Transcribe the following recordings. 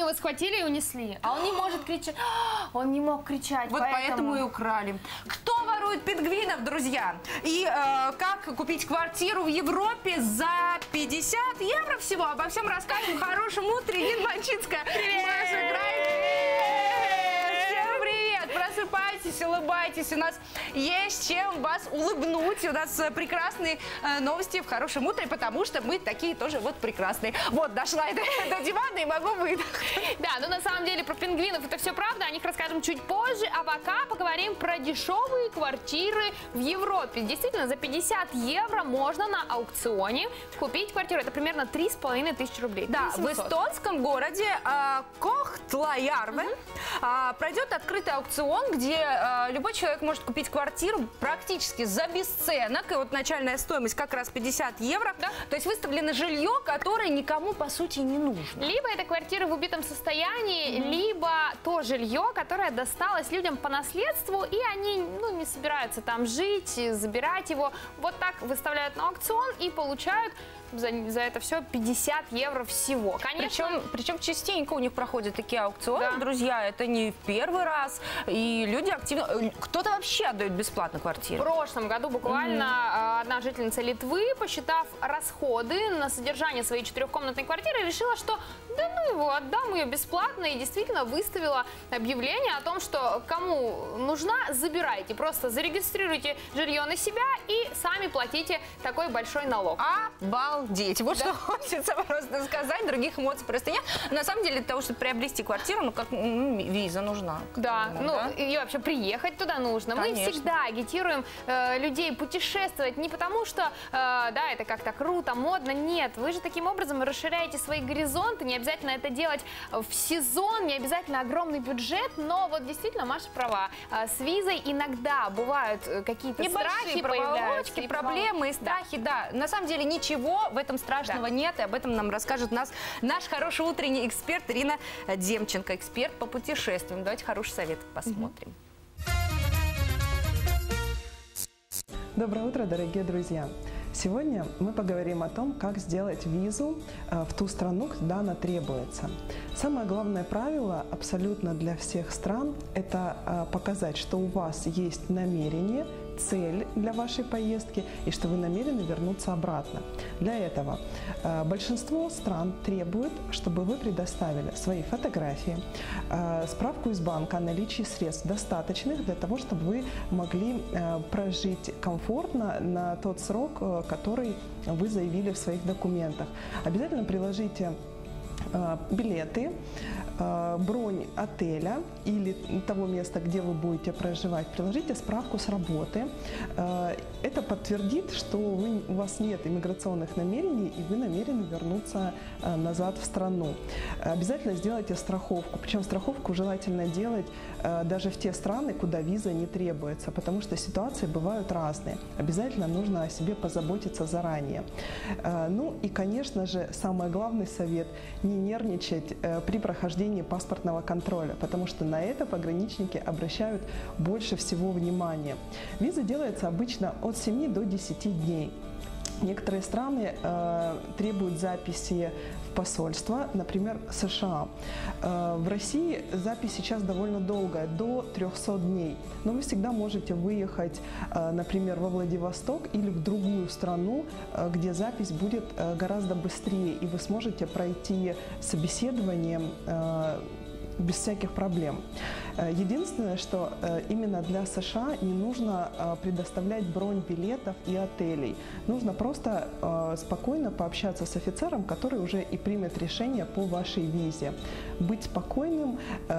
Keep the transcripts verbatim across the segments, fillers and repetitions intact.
его схватили и унесли. А он не может кричать. Он не мог кричать. Вот поэтому, поэтому и украли. Кто ворует пингвинов, друзья? И э, как купить квартиру в Европе за пятьдесят евро всего? Обо всем расскажем в хорошем утре. Нина Манчинская. Привет! Маша Грай. Всем привет! Просыпайтесь, улыбайтесь. У нас есть чем вас улыбнуть. У нас прекрасные э, новости в хорошем утре, потому что мы такие тоже вот прекрасные. Вот, дошла я до, до дивана и могу выдохнуть. Да, но на самом деле про пингвинов это все правда, о них расскажем чуть позже, а пока поговорим про дешевые квартиры в Европе. Действительно, за пятьдесят евро можно на аукционе купить квартиру. Это примерно три с половиной тысячи рублей. Да, в эстонском городе э, Кохтлаярве угу. э, пройдет открытый аукцион, где э, любой человек может купить квартиру практически за бесценок. И вот начальная стоимость как раз пятьдесят евро. Да? То есть выставлено жилье, которое никому по сути не нужно. Либо это квартира в убитом состоянии, mm-hmm. либо то жилье, которое досталось людям по наследству, и они ну, не собираются там жить, забирать его. Вот так выставляют на аукцион и получают за, за это все пятьдесят евро всего. Конечно. Причем, причем частенько у них проходят такие аукционы, да. Друзья, это не в первый раз, и люди активно... Кто-то вообще отдает бесплатно квартиру. В прошлом году буквально mm-hmm. одна жительница Литвы, посчитав расходы на содержание своей четырехкомнатной квартиры, решила, что да ну его, отдам ее бесплатно, и действительно выставила объявление о том, что кому нужна, забирайте, просто зарегистрируйте жилье на себя и сами платите такой большой налог. Обалдеть! Вот да. Что хочется просто сказать, других эмоций просто нет. На самом деле для того, чтобы приобрести квартиру, ну как ну, виза нужна. Да, ну да? И вообще приехать туда нужно. Конечно. Мы всегда агитируем э, людей путешествовать не потому, что э, да, это как-то круто, модно, нет. Вы же таким образом расширяете свои горизонты, не обязательно это делать в сезон, не обязательно огромный бюджет, но вот действительно Маша права. С визой иногда бывают какие-то страхи, проволочки, проблемы и страхи, да. да. На самом деле ничего в этом страшного да. нет, и об этом нам расскажет нас наш хороший утренний эксперт Ирина Демченко, эксперт по путешествиям. Давайте хороший совет посмотрим. Доброе утро, дорогие друзья! Сегодня мы поговорим о том, как сделать визу в ту страну, куда она требуется. Самое главное правило абсолютно для всех стран – это показать, что у вас есть намерение, цель для вашей поездки и что вы намерены вернуться обратно. Для этого большинство стран требует, чтобы вы предоставили свои фотографии, справку из банка о наличии средств достаточных для того, чтобы вы могли прожить комфортно на тот срок, который вы заявили в своих документах. Обязательно приложите билеты, бронь отеля или того места, где вы будете проживать, приложите справку с работы. Это подтвердит, что вы, у вас нет иммиграционных намерений и вы намерены вернуться назад в страну. Обязательно сделайте страховку, причем страховку желательно делать даже в те страны, куда виза не требуется, потому что ситуации бывают разные. Обязательно нужно о себе позаботиться заранее. Ну и, конечно же, самый главный совет – не нервничать при прохождении паспортного контроля, потому что на это пограничники обращают больше всего внимания. Виза делается обычно от семи до десяти дней. Некоторые страны э, требуют записи в посольство, например, США. Э, в России запись сейчас довольно долгая, до трёхсот дней. Но вы всегда можете выехать, э, например, во Владивосток или в другую страну, э, где запись будет э, гораздо быстрее, и вы сможете пройти собеседование э, без всяких проблем. Единственное, что именно для США не нужно предоставлять бронь билетов и отелей. Нужно просто спокойно пообщаться с офицером, который уже и примет решение по вашей визе. Быть спокойным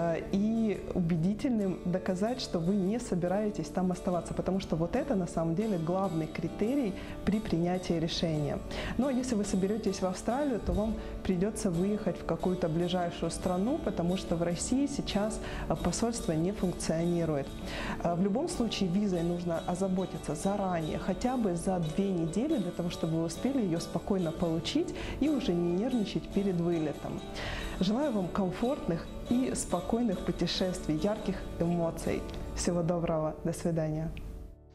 и убедительным, доказать, что вы не собираетесь там оставаться, потому что вот это на самом деле главный критерий при принятии решения. Но если вы соберетесь в Австралию, то вам придется выехать в какую-то ближайшую страну, потому что в России сейчас посольство не функционирует. В любом случае визой нужно озаботиться заранее, хотя бы за две недели, для того, чтобы вы успели ее спокойно получить и уже не нервничать перед вылетом. Желаю вам комфортных и спокойных путешествий, ярких эмоций. Всего доброго, до свидания.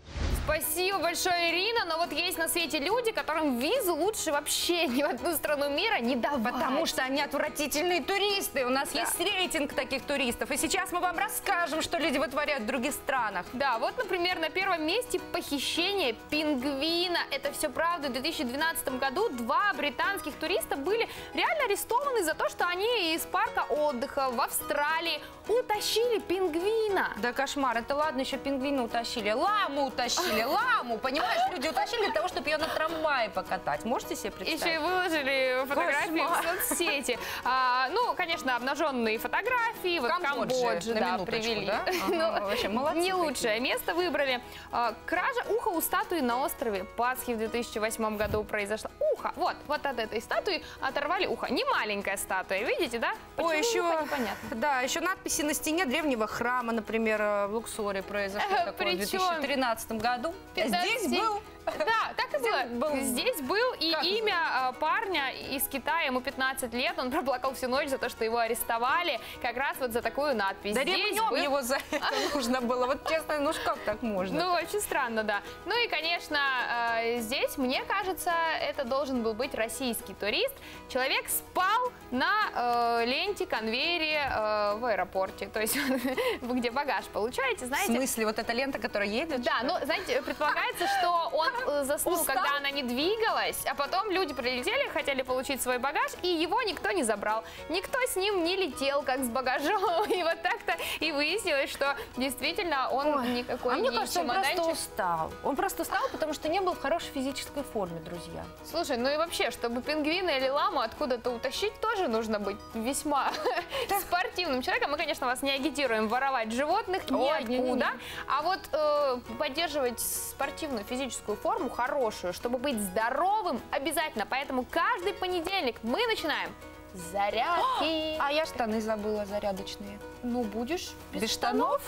Спасибо большое, Ирина. Но вот есть на свете люди, которым визу лучше вообще ни в одну страну мира не давать. Потому что они отвратительные туристы. У нас Да. есть рейтинг таких туристов. И сейчас мы вам расскажем, что люди вытворяют в других странах. Да, вот, например, на первом месте похищение пингвина. Это все правда. В две тысячи двенадцатом году два британских туриста были реально арестованы за то, что они из парка отдыха в Австралии утащили пингвина. Да кошмар, это ладно, еще пингвина утащили. Ламу утащили, ламу, понимаешь? Люди утащили для того, чтобы ее на трамвае покатать. Можете себе представить? Еще и выложили фотографии Кошмар. в соцсети. А, ну, конечно, обнаженные фотографии. Вот в Камбодже, Камбодже, на да, минуточку, привели. да? Ага, Ну, вообще молодцы не какие. лучшее место выбрали. А, кража уха у статуи на острове Пасхи в две тысячи восьмом году произошла. Ухо. Вот, вот от этой статуи оторвали ухо. Не маленькая статуя, видите, да? Почему Ой, еще, ухо, непонятно. да, еще надписи на стене древнего храма, например, в Луксоре произошло такое в две Причем- тысячи тринадцатом году. Здесь Здесь- был... Да, так и было. был- Здесь был и Как имя а, парня из Китая, ему пятнадцать лет, он проплакал всю ночь за то, что его арестовали, как раз вот за такую надпись. Да Здесь ремнем был- его за это нужно было. Вот честно, ну ж как так можно? Ну, очень странно, да. Ну и, конечно, э, здесь, мне кажется, это должен был быть российский турист. Человек спал на э, ленте, конвейере э, в аэропорте. То есть, вы где багаж получаете, В знаете. смысле, вот эта лента, которая едет? Да, ну, знаете, предполагается, что он э, заснул, Устал? когда она не двигалась, а потом люди прилетели, хотели получить свой багаж, и его никто не забрал. Никто с ним не летел, как с багажом. И вот так-то и выяснилось, что действительно он Ой, никакой а мне не кажется, он чемоданчик. просто устал. Он просто устал, потому что не был в хорошей физической форме, друзья. Слушай, ну и вообще, чтобы пингвина или ламу откуда-то утащить, тоже нужно быть весьма спортивным человеком. Мы, конечно, вас не агитируем воровать животных Ой, ниоткуда, не-не-не. а вот э, поддерживать спортивную физическую форму, хорошую, чтобы быть здоровым, обязательно. Поэтому каждый понедельник мы начинаем с зарядки. А я штаны забыла зарядочные. Ну, будешь Без штанов?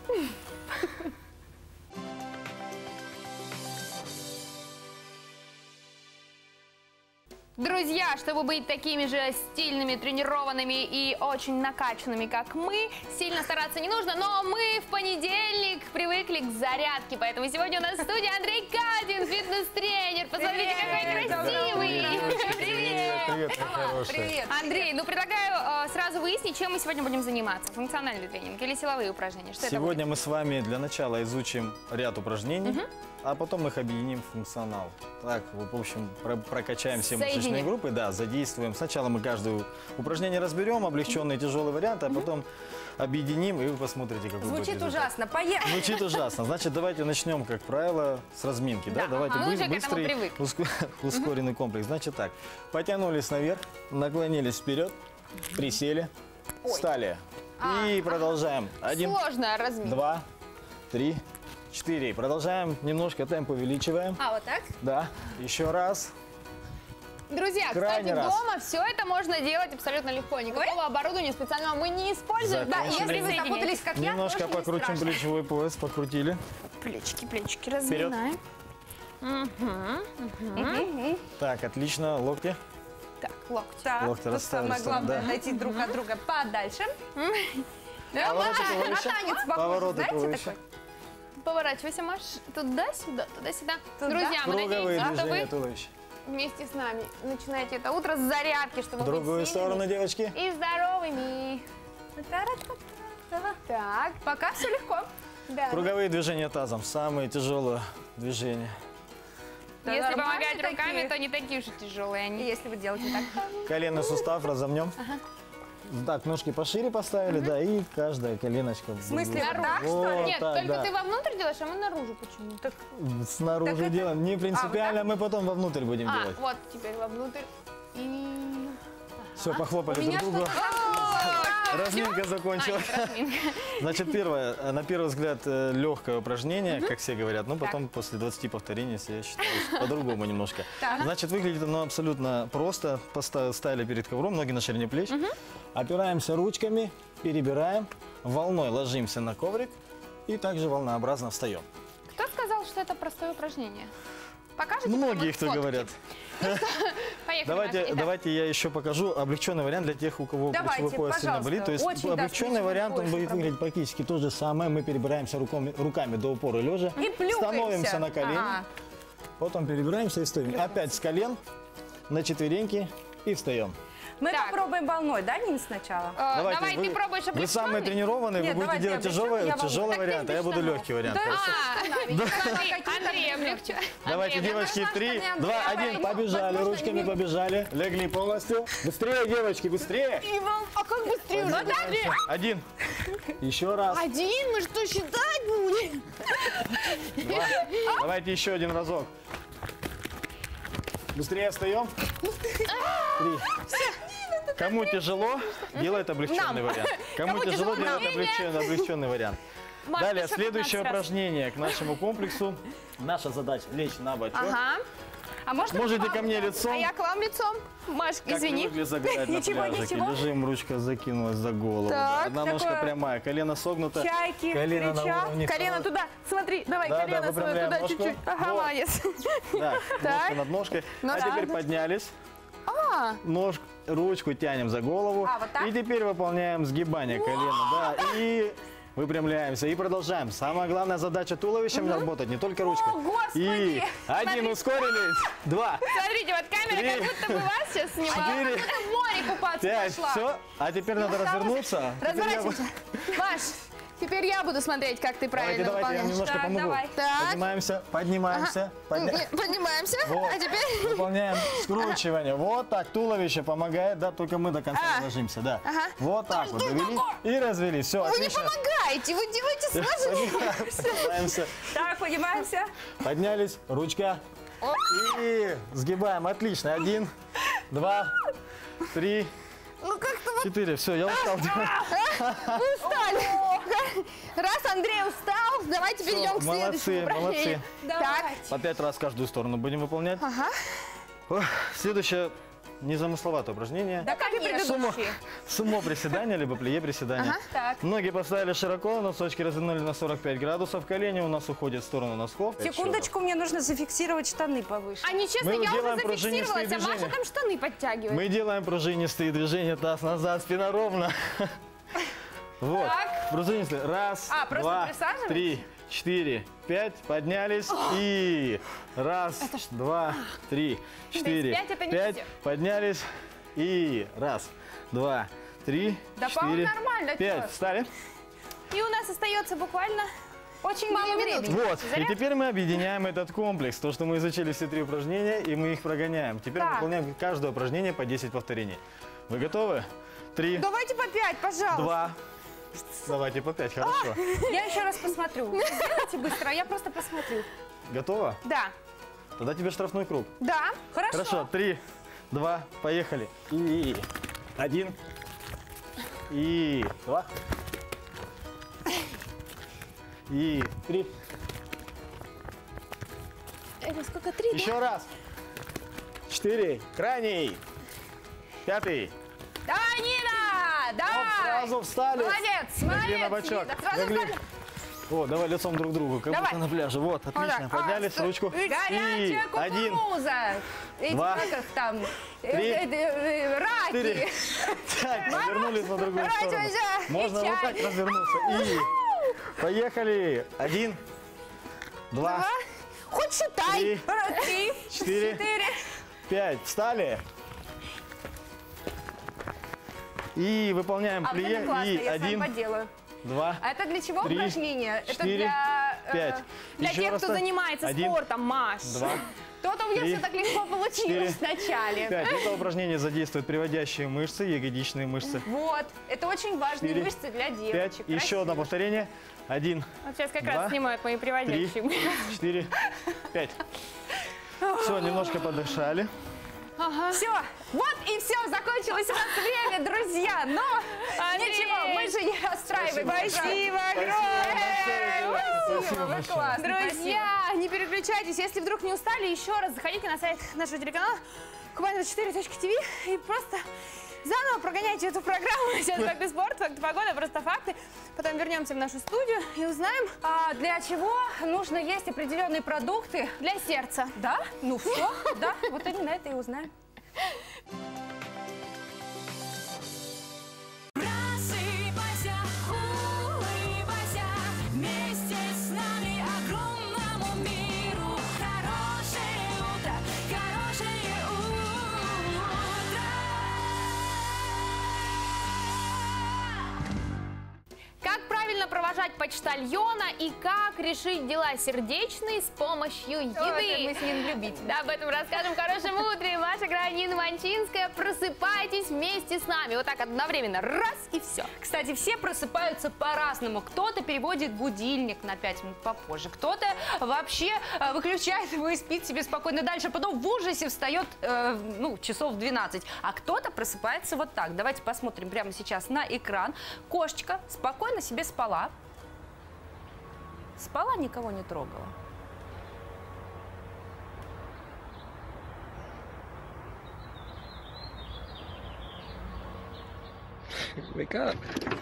Друзья, чтобы быть такими же стильными, тренированными и очень накачанными, как мы, сильно стараться не нужно, но мы в понедельник привыкли к зарядке, поэтому сегодня у нас в студии Андрей Катин, фитнес-тренер. Посмотрите, какой красивый! Привет! Привет, моя хорошая. Привет. Андрей, ну предлагаю э, сразу выяснить, чем мы сегодня будем заниматься. Функциональный тренинг или силовые упражнения? Что это будет? Сегодня мы с вами для начала изучим ряд упражнений, а потом их объединим в функционал. Так, в общем, про- прокачаем все мышечные Соединим. группы, да, задействуем. Сначала мы каждое упражнение разберем, облегченный, тяжелый вариант, а потом объединим, и вы посмотрите, какой будет Звучит результат. ужасно. Поехали. Звучит ужасно. Значит, давайте начнем, как правило, с разминки. Да, Да, давайте ага, мы бы- уже к этому быстрый, привыкли. уско- ускоренный комплекс. Значит так, потянулись наверх, наклонились вперед, присели, встали. И продолжаем. Один, Сложная разминка. два, три, четыре. Продолжаем, немножко темп увеличиваем. А, вот так? Да, еще раз. Друзья, Крайний кстати, раз. дома все это можно делать абсолютно легко. Никакого оборудования специального мы не используем. Да, Закончили. если вы запутались, как я, Немножко тоже не покрутим страшно. плечевой пояс, покрутили. Плечики, плечики разминаем. Так, отлично, локти. Так, локти. Так, Локти тут расставили, самое главное да. найти друг от друга подальше. Повороты На повыше. танец похож, Повороты знаете повыше. такой? Поворачивайся, Маш, туда-сюда, туда-сюда. Туда. Друзья, мы Круговые надеемся, что движения вы туловища. вместе с нами начинаете это утро с зарядки, чтобы В быть другую сильными сторону, девочки. и здоровыми. Так, Пока все легко. да. Круговые движения тазом. Самые тяжелые движения. Да, Если нормально помогать руками, такие. то не такие уж и тяжелые они. Если вы делаете так. Коленный сустав разомнем. Так, ножки пошире поставили, да, и каждая коленочка. В смысле, вот Наружу. так, что ли? Нет, так, только да. ты вовнутрь делаешь, а мы наружу почему? Так, Снаружи Так это- делаем. Не принципиально, А, мы потом вовнутрь будем А, делать. вот теперь вовнутрь. И... Все, похлопали у меня друг другу. что-то... Разминка закончилась. Значит, первое, э, на первый взгляд, легкое упражнение, как все говорят, но потом после двадцати повторений, я считаю, что по-другому немножко. Так. Значит, выглядит оно абсолютно просто. Поставили перед ковром, ноги на ширине плеч. Опираемся ручками, перебираем, волной ложимся на коврик и также волнообразно встаем. Кто сказал, что это простое упражнение? Покажите Многие, нам кто фотки. говорят. Поехали, Давайте, Маша. Итак. давайте я еще покажу облегченный вариант для тех, у кого Давайте, плечевой пояс сильно пожалуйста. болит. То есть Очень, да, облегченный плечевой вариант, он пояс будет проблема. выглядеть практически то же самое. Мы перебираемся руками, руками до упора лежа, И плюхаемся. становимся на колени, Ага. потом перебираемся и стоим. Опять с колен на четвереньки и встаем. Мы Так. попробуем волной, да, Нин, сначала? Э, Давайте, Давай, вы, ты пробуешь Вы облегченный. самые тренированные, Нет, вы будете давайте делать облегченный, тяжелый, я волну. тяжелый Так ты вариант, а я без буду штанов. легкий вариант. Да. Хорошо? А, смотри, Андрей облегчен. Давайте, Андрей, девочки, нашла, три, что не два, Андрей, один, а побежали, возможно, ручками не- побежали, легли полностью. Быстрее, девочки, быстрее. А как быстрее? Ну, Андрей. Один. Еще раз. Один, мы что, считать будем? Два. Давайте еще один разок. Быстрее встаем. Три. Кому тяжело, делает облегченный Нам. вариант. Кому Кому тяжело, тяжело, нам. делает облегченный, облегченный вариант. Маш, Далее, еще следующее пятнадцать раз. упражнение к нашему комплексу. Наша задача лечь на бочок. Ага. А можно Можете вам- ко мне лицом. А я к вам лицом. Маш, Как извини. привыкли загорать на Ничего, пляжике. ничего. Лежим, ручка закинулась за голову. Так, Одна такое- ножка прямая, колено согнуто. Чайки, колено на плеча. уровне Колено второго. туда. Смотри, давай, Да, да, колено свое выпрямляем туда ножку. чуть-чуть. Ага, Вот. молодец. Да, Так. ножка над ножкой. Ну а да. теперь поднялись. А, Нож, ручку тянем за голову. А, вот так? И теперь выполняем сгибание колена. Да, и выпрямляемся. И продолжаем. Самая главная задача туловищем работать, не только ручкой. О, Господи! И один, Смотрите. ускорились. Два, смотрите, вот камера Три. как будто бы вас сейчас снимает. четыре, В море купаться пять. пошла. Все. А теперь надо развернуться. Теперь я- Разворачивайся. Маш, теперь я буду смотреть, как ты Давайте, правильно давайте, я выполняешь. немножко Так, помогу. давай. Так. Поднимаемся, поднимаемся. подня- Не, Поднимаемся. Вот. А теперь... Выполняем скручивание. Вот так. Туловище помогает, да, только мы до конца А. не ложимся, да. Ага. Вот так вот довели и развели. Все, Вы не отлично. помогаете, вы делаете сложнее. Поднимаемся. Так, поднимаемся. Поднялись, ручка. И сгибаем. Отлично. Один, два, три, Ну как-то вот четыре. Все, я устал. вы устали. Раз Андрей устал, давайте перейдем к молодцы, следующему упражнению. Так, Давайте. По пять раз в каждую сторону будем выполнять. ага. Ох, следующее незамысловатое упражнение. Да, как и конечно. предыдущие. Сумо приседания, либо плие приседания. Ага. Так. Ноги поставили широко, носочки развернули на сорок пять градусов, колени у нас уходят в сторону носков. Секундочку, мне нужно зафиксировать штаны повыше. А нечестно, Мы я делаем уже пружинистые зафиксировалась, а Маша движения. там штаны подтягивает. Мы делаем пружинистые движения, таз назад, спина ровно. Вот, пружинистые. Раз, А, просто два, присаживаетесь? три, четыре, пять, поднялись и раз, два, три, четыре, пять это не пять, все. поднялись и раз, два, три, Да, по-моему, четыре, нормально, пять. чё? Встали. И у нас остается буквально Очень мало Две минуты. времени. Вот, и теперь мы объединяем этот комплекс. То, что мы изучили все три упражнения, и мы их прогоняем. Теперь мы Так. выполняем каждое упражнение по десять повторений. Вы готовы? Три, Давайте по пять, пожалуйста. два. Давайте по пять, хорошо. Я еще раз посмотрю. Сделайте быстро, а я просто посмотрю. Готово? Да. Тогда тебе штрафной круг. Да. Хорошо. Хорошо, три, два, поехали. И один, и два, и три. Это сколько? Три, да? Еще раз. Четыре, крайний, пятый. Да, Нина! Оп, Да! сразу встали. Молодец, Легли на молодец, бочок. Нина. Сразу Легли. встали. О, давай лицом друг к другу, как Давай. будто на пляже. Вот, отлично. так. Поднялись, А, стой. ручку. Горячая И один, кукуруза. Эти, два, как их там? Э, три, э, э, э, Раки. четыре, пять. Развернулись на другую сторону. Поворачивайся. Можно И вот так чай. развернуться. И поехали. Один, два, Ага. Хоть считай. три, Три, четыре, четыре. пять. Встали. И выполняем А вот это плие. классно, И я с вами один, поделаю. два, А это для чего три, упражнение? Это четыре, для... э, пять. Для Еще тех, раз кто так. занимается Один, спортом, Маш. два, То-то у меня Три, все так легко получилось четыре, вначале. пять. Это упражнение задействует приводящие мышцы, ягодичные мышцы. Вот, это очень важные Четыре, мышцы для Пять. девочек. Еще одно повторение. Один, Вот сейчас как Два, раз снимают мои три, приводящие. четыре, пять. Все, немножко подышали. Все, вот и все, закончилось у нас время, друзья. Но Андрей! ничего, мы же не расстраиваемся. Спасибо Спасибо Вы большое. классные, Друзья, не переключайтесь. Если вдруг не устали, еще раз заходите на сайт нашего телеканала кубань двадцать четыре точка ти ви и просто заново прогоняйте эту программу. Сейчас факты спорта, факты погоды, просто факты. Потом вернемся в нашу студию и узнаем А для чего нужно есть определенные продукты? для сердца. Да? Ну все, да, вот именно это и узнаем. Провожать почтальона и как решить дела сердечные с помощью еды. О, мы с ним любители. Да, об этом расскажем в хорошем утре. Маша Гранина Манчинская. Просыпайтесь вместе с нами. Вот так одновременно. Раз и все. Кстати, все просыпаются по-разному. Кто-то переводит будильник на пять минут попозже. Кто-то вообще э, выключает его и спит себе спокойно дальше. Потом в ужасе встает э, ну, часов в двенадцать. А кто-то просыпается вот так. Давайте посмотрим прямо сейчас на экран. Кошечка спокойно себе спала. Спала, никого не трогала. Wake up.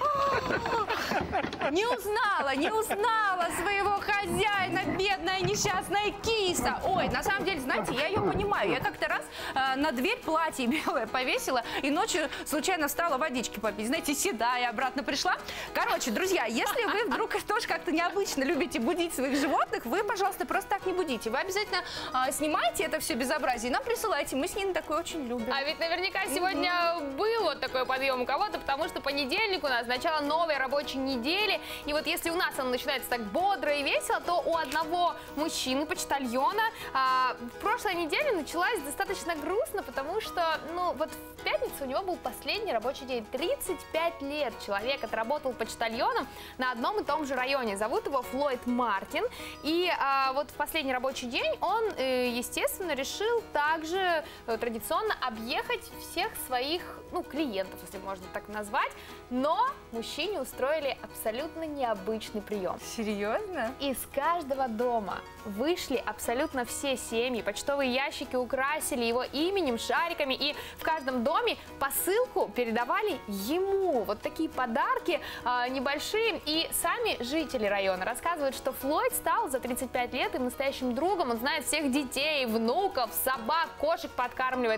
Не узнала, не узнала своего хозяина, бедная несчастная киса. Ой, на самом деле, знаете, я ее понимаю. Я как-то раз э, на дверь платье белое повесила и ночью случайно встала водички попить. Знаете, седая, обратно пришла. Короче, друзья, если вы вдруг тоже как-то необычно любите будить своих животных, вы, пожалуйста, просто так не будите. Вы обязательно э, снимайте это все безобразие и нам присылайте. Мы с Ниной такое очень любим. А ведь наверняка сегодня mm-hmm. был вот такой подъем у кого-то, потому что понедельник у нас, начало новой рабочей недели. И вот если у нас он начинается так бодро и весело, то у одного мужчины, почтальона, а, в прошлой неделе началась достаточно грустно, потому что, ну, вот в пятницу у него был последний рабочий день. тридцать пять лет человек отработал почтальоном на одном и том же районе. Зовут его Флойд Мартин. И а, вот в последний рабочий день он, естественно, решил также традиционно объехать всех своих, ну, клиентов, если можно так назвать. Но мужчине устроили абсолютно необычный прием. Серьезно? Из каждого дома вышли абсолютно все семьи. Почтовые ящики украсили его именем, шариками. И в каждом доме посылку передавали ему. Вот такие подарки э, небольшие. И сами жители района рассказывают, что Флойд стал за тридцать пять лет им настоящим другом. Он знает всех детей, внуков, собак, кошек подкармливает.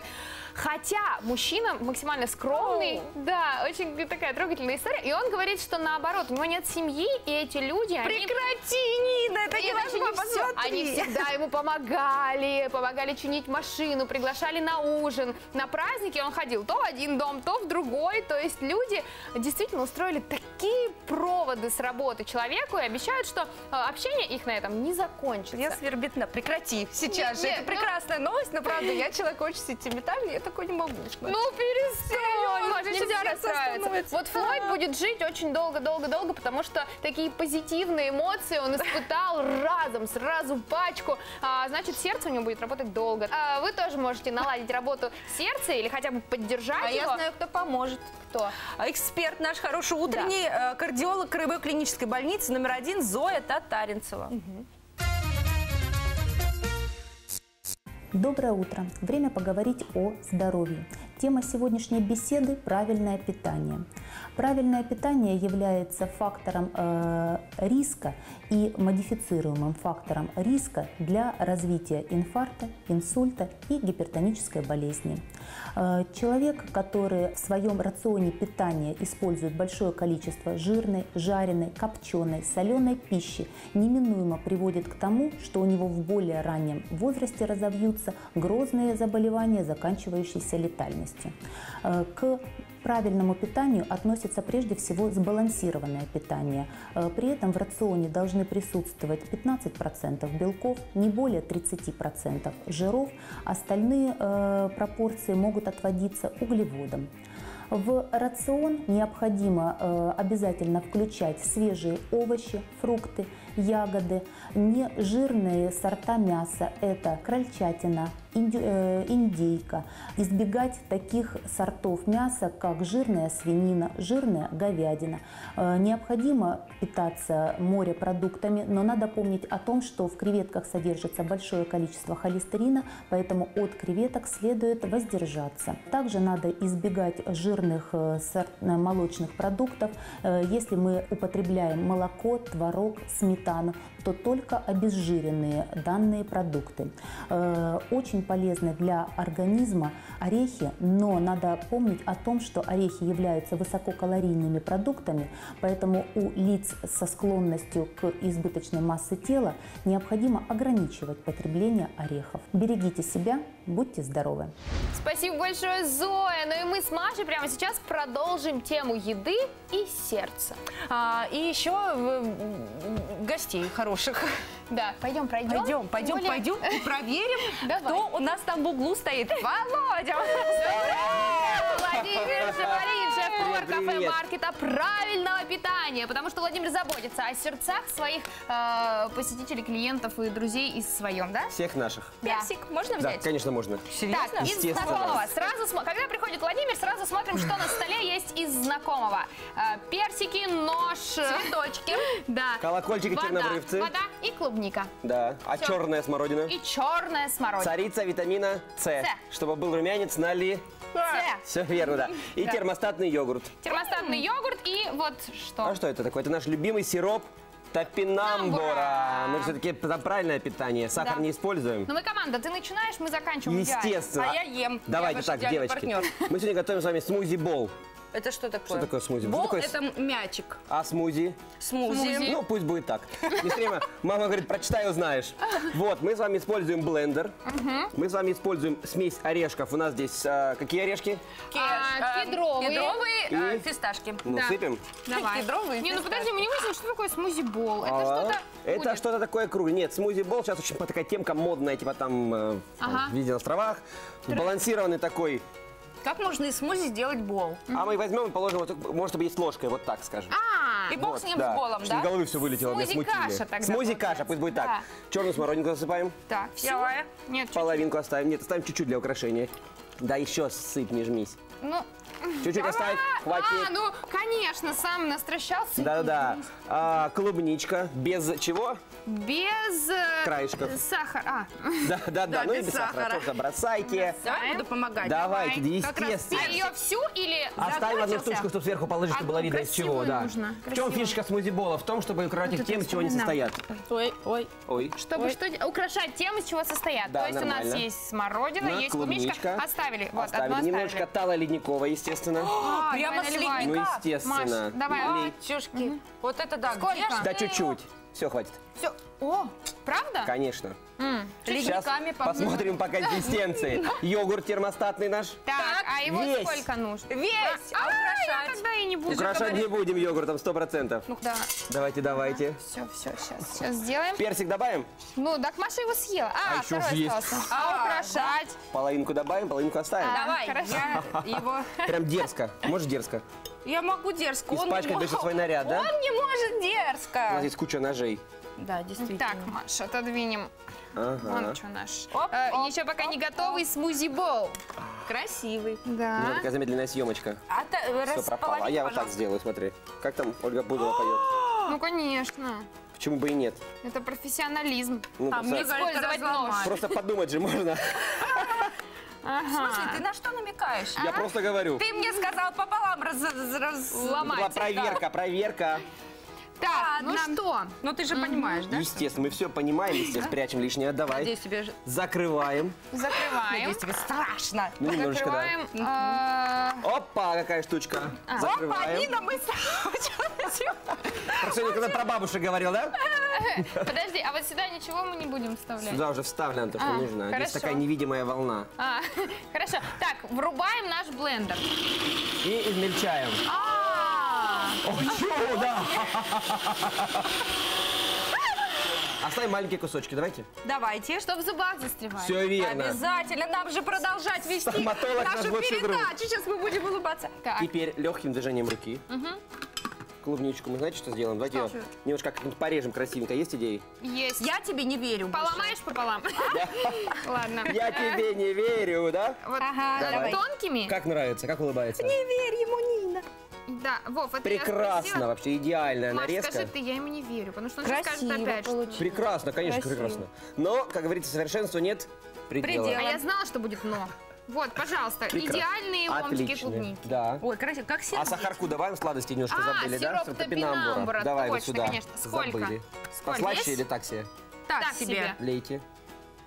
Хотя мужчина максимально скромный. Oh. Да, очень такая трогательная история. И он говорит, что наоборот, у него нет семьи, и эти люди... Прекрати, они... Нина, это невозможно, посмотри. Они всегда ему помогали, помогали чинить машину, приглашали на ужин. На праздники он ходил то в один дом, то в другой. То есть люди действительно устроили такие проводы с работы человеку и обещают, что общение их на этом не закончится. Я свербитна. Прекрати сейчас же. Это ну... прекрасная новость, но правда, я человек очень сентиментальный, я такой не могу. Ну перестань, Маш, нельзя расстраиваться. Вот Флойд будет жить очень долго-долго-долго, потому что такие позитивные эмоции он испытал разом, сразу пачку. А, значит, сердце у него будет работать долго. А, вы тоже можете наладить работу сердца или хотя бы поддержать а его. А я знаю, кто поможет. Кто? Эксперт наш хороший утренний, да. Кардиолог Краевой клинической больницы номер один Зоя Татаринцева. Угу. Доброе утро! Время поговорить о здоровье. Тема сегодняшней беседы – правильное питание. Правильное питание является фактором э, риска и модифицируемым фактором риска для развития инфаркта, инсульта и гипертонической болезни. Э, человек, который в своем рационе питания использует большое количество жирной, жареной, копченой, соленой пищи, неминуемо приводит к тому, что у него в более раннем возрасте разовьются грозные заболевания, заканчивающиеся летальностью. К правильному питанию относится прежде всего сбалансированное питание. При этом в рационе должны присутствовать пятнадцать процентов белков, не более тридцати процентов жиров. Остальные э, пропорции могут отводиться углеводам. В рацион необходимо э, обязательно включать свежие овощи, фрукты, ягоды, нежирные сорта мяса – это крольчатина, инди, э, индейка. Избегать таких сортов мяса, как жирная свинина, жирная говядина. Э, необходимо питаться морепродуктами, но надо помнить о том, что в креветках содержится большое количество холестерина, поэтому от креветок следует воздержаться. Также надо избегать жирных молочных продуктов. Если мы употребляем молоко, творог, сметану, то только обезжиренные данные продукты. Очень полезны для организма орехи, но надо помнить о том, что орехи являются высококалорийными продуктами, поэтому у лиц со склонностью к избыточной массе тела необходимо ограничивать потребление орехов. Берегите себя, будьте здоровы! Спасибо большое, Зоя! Ну и мы с Машей прямо сейчас продолжим тему еды и сердца. А, и еще э, гостей хороших. Да, пойдем пройдем. Пойдем, пойдем, более... пойдем и проверим, Давай. кто у нас там в углу стоит. Володя! Владимир Шабалиев, шеф-повар Привет, кафе привет. маркета правильного питания, потому что Владимир заботится о сердцах своих э, посетителей, клиентов и друзей и своем, да? Всех наших. Персик можно Да, взять? конечно, можно. Серьезно? Так, из Естественно. знакомого. Сразу смо- Когда приходит Владимир, сразу смотрим, что на столе есть из знакомого. Э, Персики, нож, Цветочки. да, Колокольчики, вода, чернобрывцы. вода и клубника. Да. А Всё. черная смородина? И черная смородина. Царица витамина С. С. Чтобы был румянец на ли... С. Все верно, да. И Да. термостатный йогурт. Термостатный йогурт и вот что. А что это такое? Это наш любимый сироп топинамбура. Топинамбура. Мы же все-таки за правильное питание. Сахар Да. не используем. Ну мы команда, ты начинаешь, мы заканчиваем. идеально. Естественно. А я ем. Давайте Я ваш так, идеальный девочки. партнер. Мы сегодня готовим с вами смузи-бол. Это что такое? Что такое смузи? Бол Что такое это мячик. А смузи? Смузи. Смузи. Ну, пусть будет так. Не все время мама говорит, прочитай, узнаешь. Вот, мы с вами используем блендер. Мы с вами используем смесь орешков. У нас здесь а, какие орешки? Кеш, А, э, кедровые. Кедровые э, И? фисташки. Ну, Да. сыпем. Давай. Кедровые Не, ну фисташки. подожди, мы не выяснили, что такое смузи-бол. Это А, что-то Это будет. что-то такое круглое. Нет, смузи-бол сейчас очень такая темка модная, типа там э, Ага. в виде на островах. Сбалансированный такой. Как можно из смузи сделать бол? А мы возьмем и положим, вот, может быть, есть ложкой, вот так скажем. А, И бог Вот, с ним, да. с болом, Чтобы да? из головы все вылетело, меня Смузи-каша смутили. тогда Смузи-каша, получается. пусть будет Да. так. Черную смородинку засыпаем, так, все. Давай. Нет, чуть-чуть. половинку оставим. Нет, оставим чуть-чуть для украшения. Да, еще сыпь, не жмись. Ну, Чуть-чуть оставь, а, хватит. А, ну, конечно, сам настращался. Да-да-да. А, клубничка. Без чего? Без э, Краешков. сахара. А, Да-да-да. Ну и без без сахара. сахара. Тоже бросайте. Давай буду помогать. Давайте, да, Как раз естественно. а ее всю или Оставим одну закончился? штучку, чтобы сверху положить, чтобы Одну было видно из чего. красивую Да. нужно, В чем красивую. фишка смузи-бола? В том, чтобы украшать Вот тем, это из чего они вспоминаю. состоят. Ой, ой. Ой. Чтобы что украшать тем, из чего состоят. Да, То есть у нормально. нас есть смородина, Ну, есть клубничка. клубничка. Оставили. Вот, Оставили одну немножечко оставили. тала ледникового, естественно. А, Прямо давай с наливай. Ну, ледника? естественно. Маш, давай. Лей. Батюшки. Вот это да. Сколько? Где ж Да, ты чуть-чуть. Все, хватит. Все. О, правда? Конечно. М. Сейчас ледниками посмотрим по консистенции. Йогурт термостатный наш. Так, а его весь. сколько нужно? Весь, а А, я украшать? тогда и не буду. Украшать не будем йогуртом, сто процентов. Ну, да. Давайте, давайте. Все, все, сейчас, сейчас сделаем. Персик добавим? Ну, так Маша его съела. А, А еще второй же есть. остался. А, А, украшать? Половинку добавим, половинку оставим. А. Давай, Хорошо. я его... Прям дерзко. Можешь дерзко? Я могу дерзко. Он не Испачкать может. дальше свой наряд, да? Он не может У нас дерзко. есть куча ножей. Да, действительно. Так, Маша, отодвинем. Ага. Вон что наш. Оп, Э, оп, еще пока не оп, готовый смузи-бол. Красивый. Ну, Да. такая замедленная съемочка. А та- Все пропало. А я вот так пожалуйста. сделаю, смотри. Как там Ольга Бузова поет? Ну, конечно. Почему бы и нет? Это профессионализм. Ну, А просто, мне кажется, Использовать разломать. просто подумать же можно. В смысле, ты на что намекаешь? Я просто говорю. Ты мне сказал пополам раз... раз- раз- Это была Ломать. проверка, проверка. Так, ну Ладно. что? Ну ты же понимаешь, да? Естественно, мы все понимаем, естественно, прячем лишнее. Давай. Надеюсь, тебе, ж- Закрываем. Закрываем. надеюсь, тебе страшно. Ну, немножечко, да. Закрываем. э, Опа, какая штучка. Опа, Закрываем. Нина, мы... Про сегодня, когда про бабушек говорил, да? Подожди, а вот сюда ничего мы не будем вставлять? Сюда уже вставлено то, что А, нужно. Здесь хорошо. такая невидимая волна. А, хорошо. Так, врубаем наш блендер. И измельчаем. А, О, чё, да. Оставим маленькие кусочки, давайте. Давайте. Что в зубах застревает. Все верно. Обязательно, нам же продолжать вести Стоматолог наш нашу лучший друг. передачу. Сейчас мы будем улыбаться. Так, Теперь легким движением руки. Клубничку мы знаете, что сделаем? Давайте ее немножко как-нибудь порежем красивенько. Есть идеи? есть. Я тебе не верю. больше. Поломаешь пополам? Ладно. Я тебе не верю, да? Вот Ага, Давай. тонкими? Как нравится, как улыбается? Не верь ему, Нина. Да, Вов, это я Прекрасно, спросила. вообще идеальная Маш, нарезка. скажи ты, я ему не верю, потому что он сейчас Красиво скажет опять, что... получилось. Прекрасно, конечно, Красиво. прекрасно. Но, как говорится, совершенству нет предела. Предела. А я знала, что будет но. Вот, пожалуйста, Прекрасно. идеальные ломтики Отлично. клубники. Да. Ой, красиво. Как сердце. А сахарку добавим, сладости немножко А, забыли, да? сироп топинамбура, Давай вот точно, сюда. конечно. Сколько? Забыли. Сколько? Послаще Есть? или так себе? Так, Так себе. себе. Лейте.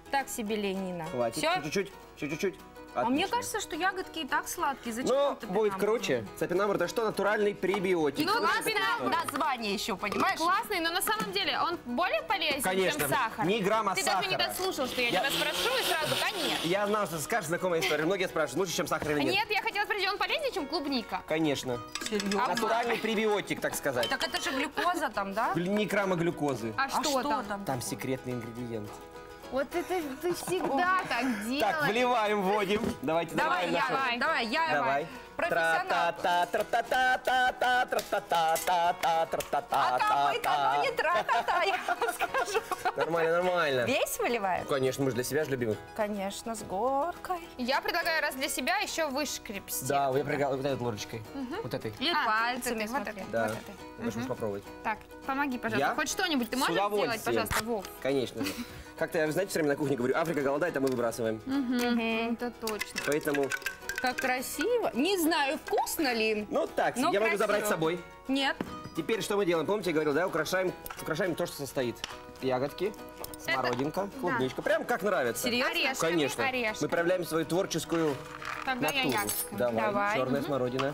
Так себе ленина. Хватит. Все? Чуть-чуть, чуть-чуть. А мне Отлично. кажется, что ягодки и так сладкие. Зачем Но это будет нам? круче. Цапинамбур это что? Натуральный пребиотик. Ну, Вот классно. это история. Название еще, понимаешь? Классный, но на самом деле он более полезен, Конечно, чем сахар. ни грамма Ты даже не сахара. дослушал, что я, Я- тебя спрошу, и сразу, конечно. Я знал, что ты скажешь, знакомая история. Многие спрашивают, лучше, чем сахар или нет. Нет, я хотела спросить, он полезнее, чем клубника? Конечно. Серьезно? Натуральный пребиотик, так сказать. Так это же глюкоза там, да? Ни грамма глюкозы. А, А что, там? Там секретный ингредиент. Вот это ты всегда так Так, делаешь. вливаем, вводим. Давайте Давай, добавим нашу- я, Давай. давай, я, Давай. профессионал. Тра-та-та-та-та-та-та, тра-та-та-та-та, тра-та-та-та-та. А капает оно не тра-та-та, я вам скажу. Нормально, нормально. Весь выливаем? Конечно, мы же для себя же любимых. Конечно, с горкой. Я предлагаю раз для себя еще выскребсти. Да, я прыгал вот этой ложечкой. Вот этой. Или А, пальцами, вот этой, вот смотри. этой. Да. Вот этой. Я хочу попробовать. Так, помоги, пожалуйста. Я? Хоть что-нибудь ты С можешь сделать, удовольствием. пожалуйста, Вов? Конечно же. Как-то я, знаете, все время на кухне говорю, Африка голодает, а мы выбрасываем. Это точно. Поэтому, Как красиво. Не знаю, вкусно ли. ну так, Ну, я могу красиво. забрать с собой. Нет. Теперь что мы делаем? Помните, я говорил, да, украшаем, украшаем то, что состоит. Ягодки, смородинка, клубничка. Прям как нравится. Серьезно? Орешками, Конечно. орешками. Мы проявляем свою творческую Тогда я натуру. ягодками. Давай, Давай. черная смородина.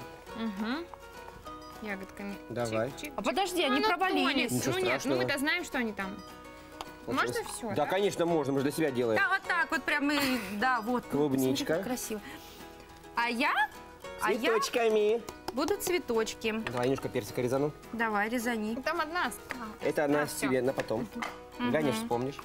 Ягодками. Давай. Чик-чик. А подожди, они Ну, провалились. тонет. Ничего Ну нет, ну страшного. мы-то знаем, что они там. Можно все, Да, да? конечно, можно, мы же для себя делаем. Да, вот так вот прям и, да, вот. Клубничка. Смотри, как красиво. А я, а я Цветочками. буду цветочки. Давай немножко персика резану. Давай, резани. Там одна. Это она А, всё. себе на потом. Глянешь, вспомнишь.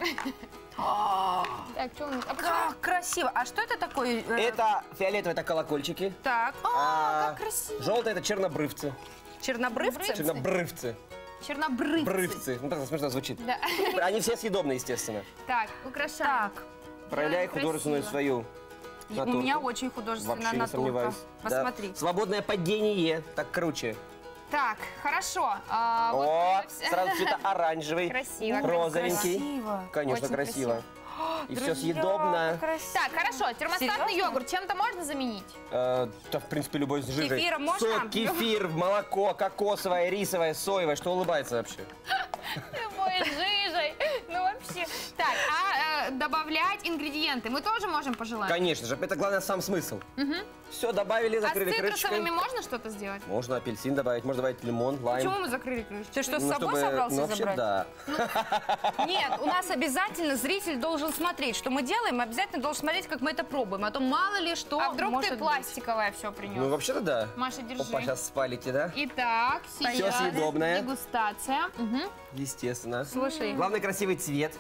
Так, что у нас? А почему? Как красиво. А что это такое? э, Это фиолетовые, это колокольчики. Так, А как красиво. желтые это чернобрывцы. чернобрывцы? Чернобрывцы. Чернобрывцы. Брывцы. Ну, так смешно звучит. Да. Они все съедобные, естественно. Так, украшаем. Так, Проявляй красиво. художественную свою у натурку. меня очень художественная Вообще не натурка. сомневаюсь. Да. Посмотри. Свободное падение, так круче. Так, хорошо. А, вот О, мы все- сразу цвета оранжевый, Красиво, розовенький. красиво. Конечно, Очень красиво. И все Друзья, съедобно. красиво. Так, хорошо, термостатный Серьезно? йогурт чем-то можно заменить? Э, да, в принципе, любой с жижей. Кефиром можно? Сок, кефир, молоко, кокосовое, рисовое, соевое. Что улыбается вообще? Любой жижей. Ну вообще. Так, а э, добавлять ингредиенты мы тоже можем пожелать? Конечно же, это главное сам смысл. Все, добавили, А с закрыли крышечкой. цитрусовыми можно что-то сделать? Можно апельсин добавить, можно добавить лимон, лайм. Почему мы закрыли крышку? Ты что, с Ну, собой чтобы- собрался ну, вообще, забрать? да. Нет, у нас обязательно зритель должен смотреть, что мы делаем, обязательно должен смотреть, как мы это пробуем. А то мало ли что А вдруг может ты быть. пластиковое все принес? Ну, вообще-то да. Маша, держи. Опа, сейчас спалите, да? Итак, Всё сейчас съедобное. дегустация. Мгм. Естественно. Слушай, Главный красивый цвет.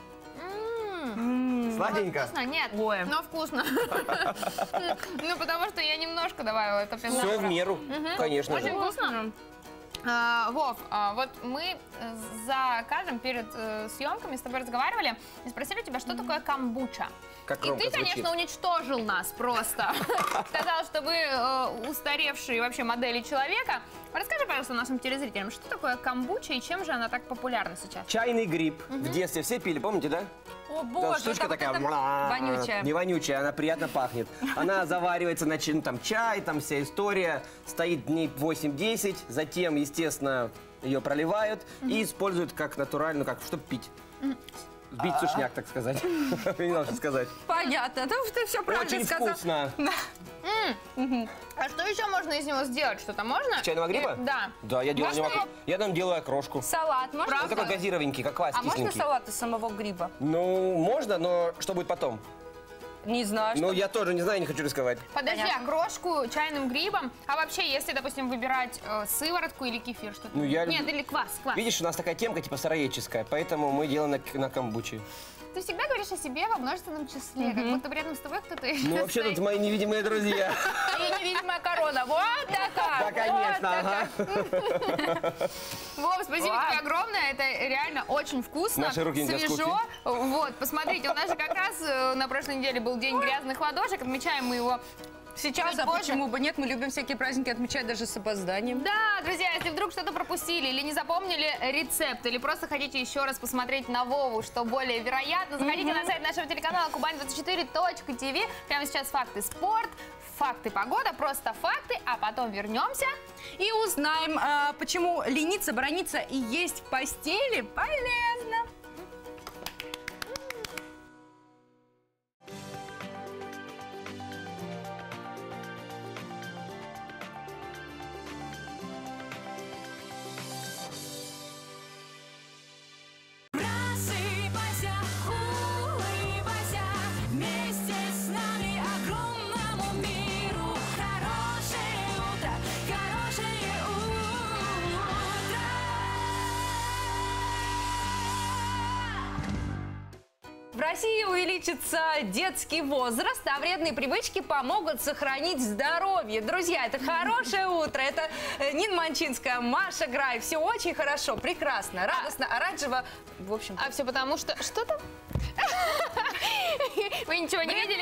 М, Сладенько. Вкусно? Нет, Ой. но вкусно. Ну, потому что я немножко добавила это пенза. Все в меру, конечно Очень же. вкусно. А, Вов, а, вот мы э, за кадром перед э, съемками с тобой разговаривали и спросили тебя, что такое камбуча. Как И громко ты, звучит. конечно, уничтожил нас просто. Сказал, что вы э, устаревшие вообще модели человека. Расскажи, пожалуйста, нашим телезрителям, что такое камбуча и чем же она так популярна сейчас? Чайный гриб. В детстве все пили, помните, да? о Да, боже, штучка это вот такая, это мра, вонючая. не вонючая, она приятно пахнет. Она заваривается, значит, ну, там чай, там вся история, стоит дней восемь-десять, затем, естественно, ее проливают и используют как натуральную, как чтобы пить. Сбить сушняк, так сказать. Не знал, что сказать. Понятно, ну, ты все правильно Очень сказал. вкусно. А что еще можно из него сделать? Что-то можно? Чайного гриба? Или- Да. Да, я делаю Можно него- его- я там делаю окрошку. Салат можно? Он такой газировенький, как квас А можно кисленький. салат из самого гриба? Ну, можно, но что будет потом? Не знаю. Ну, что- я тоже не знаю, не хочу рисковать. Подожди, Понятно. окрошку чайным грибом. А вообще, если, допустим, выбирать э, сыворотку или кефир, что-то? Ну, я Нет, люблю- или квас, квас. Видишь, у нас такая темка типа сыроедческая, поэтому мы делаем на, на камбуче. Ты всегда говоришь о себе во множественном числе, как будто рядом с тобой кто-то Ну, вообще тут мои невидимые друзья. И невидимая корона. Вот такая. Да, конечно, ага. Вов, спасибо Ладно. тебе огромное, это реально очень вкусно, Наши руки не для свежо. скуки. Вот, посмотрите, у нас же как раз э, на прошлой неделе был день грязных ладошек, отмечаем мы его Сейчас, чуть а позже. почему бы нет? Мы любим всякие праздники отмечать даже с опозданием. Да, друзья, если вдруг что-то пропустили или не запомнили рецепт, или просто хотите еще раз посмотреть на Вову, что более вероятно, заходите на сайт нашего телеканала кубань двадцать четыре точка ти ви. Прямо сейчас факты спорт, факты погода, просто факты, а потом вернемся. И узнаем, а, почему лениться, брониться и есть в постели полезно. России увеличится детский возраст, а вредные привычки помогут сохранить здоровье. Друзья, это хорошее утро. Это Нина Манчинская, Маша Грай. Все очень хорошо, прекрасно, радостно, оранжево. В общем. А все потому, что... Что там? Вы ничего не видели?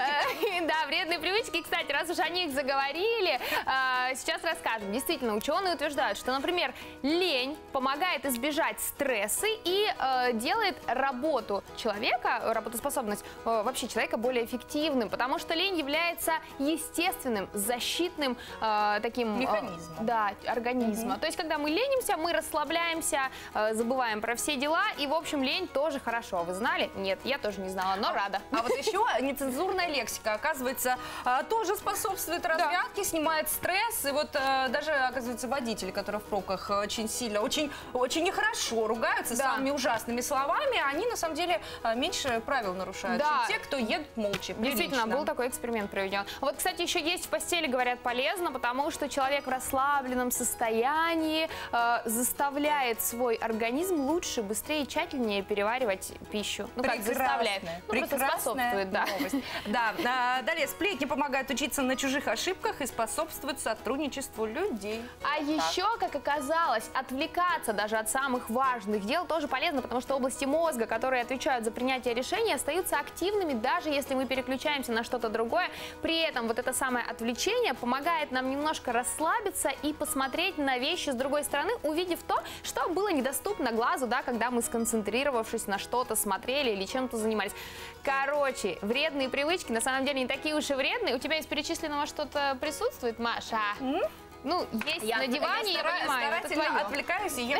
Да, вредные привычки. Кстати, раз уж о них заговорили, сейчас расскажем. Действительно, ученые утверждают, что, например, лень помогает избежать стресса и делает работу человека, работоспособность вообще человека более эффективным, потому что лень является естественным, защитным таким... Механизмом. Да, организма. То есть, когда мы ленимся, мы расслабляемся, забываем про все дела, и, в общем, лень тоже хорошо. Вы знали? Нет, я тоже не знала, но рада. А вот еще нецензурная лексика, оказывается, тоже способствует разрядке, да. Снимает стресс. И вот даже, оказывается, водители, которые в пробках очень сильно, очень, очень нехорошо ругаются, да, самыми ужасными словами, они на самом деле меньше правил нарушают, да, чем те, кто едет молча. Действительно, был такой эксперимент проведен. Вот, кстати, еще есть в постели, говорят, полезно, потому что человек в расслабленном состоянии э, заставляет свой организм лучше, быстрее и тщательнее переваривать пищу. Ну, как заставляет. Ну, просто способствует, да. Да. Да. Далее, сплетни помогают учиться на чужих ошибках и способствуют сотрудничеству людей. А вот еще, как оказалось, отвлекаться даже от самых важных дел тоже полезно, потому что области мозга, которые отвечают за принятие решений, остаются активными, даже если мы переключаемся на что-то другое. При этом вот это самое отвлечение помогает нам немножко расслабиться и посмотреть на вещи с другой стороны, увидев то, что было недоступно глазу, да, когда мы, сконцентрировавшись на что-то, смотрели или чем-то занимались. Короче, вредные привычки на самом деле не такие уж и вредные. У тебя из перечисленного что-то присутствует, Маша? Mm? Ну, есть я, на диване, я, я понимаю, это твое. Отвлекаюсь и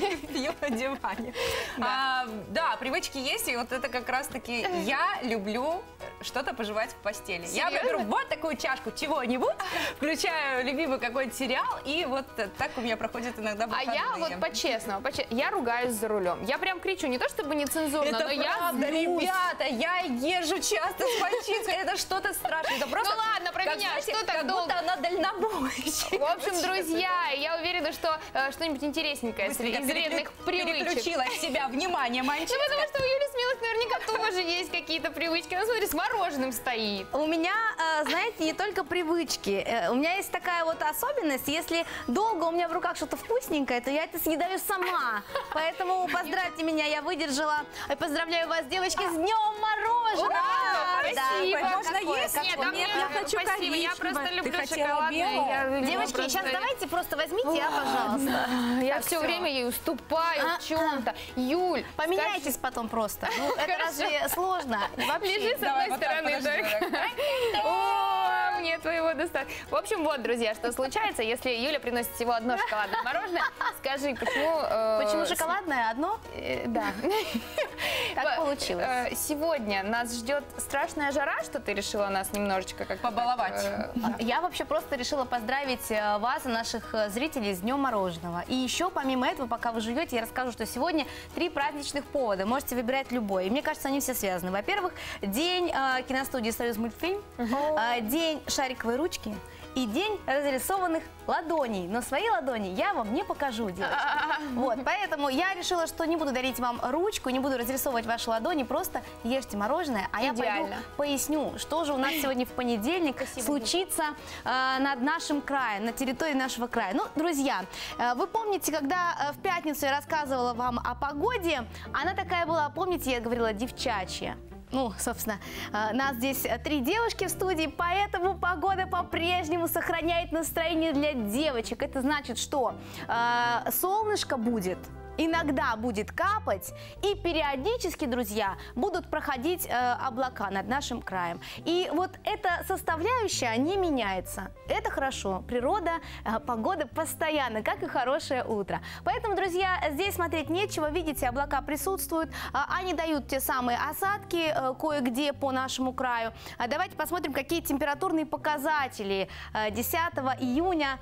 ем на диване. Да. А, да, привычки есть, и вот это как раз-таки я люблю что-то пожевать в постели. Серьезно? Я беру вот такую чашку чего-нибудь, включаю любимый какой-нибудь сериал, и вот так у меня проходит иногда выходные. А я вот по-честному, по я ругаюсь за рулем. Я прям кричу, не то чтобы нецензурно, это но правда, я злюсь. Ребята, я езжу часто с Манчинской, это что-то страшное. Это просто, ну ладно, про как, меня, знаете, что так как долго? будто она дальнобойщик. В общем, друзья, я уверена, что э, что-нибудь интересненькое из вредных привычек. Переключила в себя внимание Манчинской. Ну, потому что у Юли Смелых наверняка тоже есть какие-то привычки. Ну, смотри, с мороженым стоит. У меня, знаете, не только привычки. У меня есть такая вот особенность. Если долго у меня в руках что-то вкусненькое, то я это съедаю сама. Поэтому поздравьте меня, я выдержала. Поздравляю вас, девочки, с днем мороженого! Спасибо. Можно есть? Нет, Нет, я хочу спасибо, я просто люблю шоколадное. Девочки, сейчас давайте просто возьмите, а, пожалуйста. Я так, все все время ей уступаю в чем-то. Юль, поменяйтесь скажи... потом просто. Ну, это разве сложно? Вообще. Лежи с одной стороны только. О, мне твоего достаточно. В общем, вот, друзья, что случается, если Юля приносит всего одно шоколадное мороженое. Скажи, почему... Почему шоколадное одно? Да. Так получилось. Сегодня нас ждет страшная жара, что ты решила нас немножечко как побаловать. Я вообще просто решила поздравить вас и наших зрителей с Днем мороженого. И еще, помимо этого, пока вы живете, я расскажу, что сегодня три праздничных повода. Можете выбирать любой. И мне кажется, они все связаны. Во-первых, день э, киностудии «Союз мультфильм», э, день шариковой ручки и день разрисованных ладоней. Но свои ладони я вам не покажу, девочки. Вот, поэтому я решила, что не буду дарить вам ручку, не буду разрисовывать ваши ладони, просто ешьте мороженое, а я пойду поясню, что же у нас сегодня в понедельник Спасибо. случится э, над нашим краем, на территории нашего края. Ну, друзья, э, вы помните, когда э, в пятницу я рассказывала вам о погоде, она такая была, помните, я говорила, девчачья. Ну, собственно, нас здесь три девушки в студии, поэтому погода по-прежнему сохраняет настроение для девочек. Это значит, что э, солнышко будет, иногда будет капать, и периодически, друзья, будут проходить э, облака над нашим краем. И вот эта составляющая не меняется. Это хорошо. Природа, э, погода постоянно, как и хорошее утро. Поэтому, друзья, здесь смотреть нечего. Видите, облака присутствуют. Э, они дают те самые осадки э, кое-где по нашему краю. А давайте посмотрим, какие температурные показатели э, десятого июня